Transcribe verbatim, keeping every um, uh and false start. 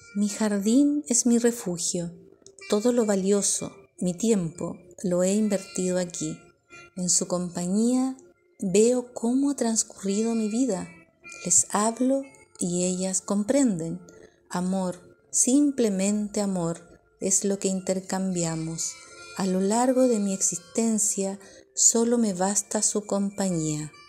Mi jardín es mi refugio, todo lo valioso, mi tiempo, lo he invertido aquí. En su compañía veo cómo ha transcurrido mi vida, les hablo y ellas comprenden. Amor, simplemente amor, es lo que intercambiamos. A lo largo de mi existencia solo me basta su compañía.